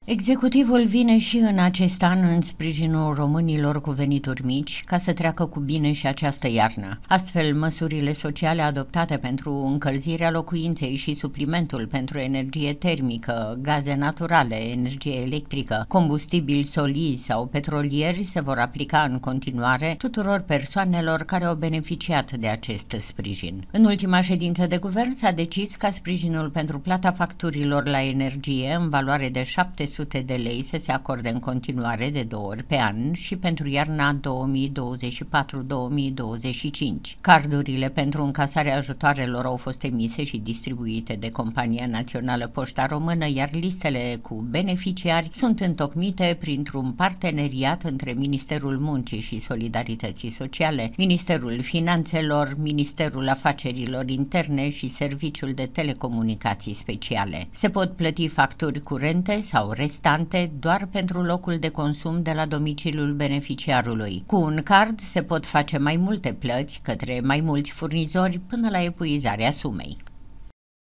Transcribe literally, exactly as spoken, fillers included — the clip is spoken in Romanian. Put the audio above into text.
Executivul vine și în acest an în sprijinul românilor cu venituri mici ca să treacă cu bine și această iarnă. Astfel, măsurile sociale adoptate pentru încălzirea locuinței și suplimentul pentru energie termică, gaze naturale, energie electrică, combustibili solizi sau petrolieri se vor aplica în continuare tuturor persoanelor care au beneficiat de acest sprijin. În ultima ședință de guvern s-a decis ca sprijinul pentru plata facturilor la energie în valoare de șapte sute de lei să se acorde în continuare de două ori pe an și pentru iarna două mii douăzeci și patru două mii douăzeci și cinci. Cardurile pentru încasarea ajutoarelor au fost emise și distribuite de Compania Națională Poșta Română, iar listele cu beneficiari sunt întocmite printr-un parteneriat între Ministerul Muncii și Solidarității Sociale, Ministerul Finanțelor, Ministerul Afacerilor Interne și Serviciul de Telecomunicații Speciale. Se pot plăti facturi curente sau restante doar pentru locul de consum de la domiciliul beneficiarului. Cu un card se pot face mai multe plăți către mai mulți furnizori până la epuizarea sumei.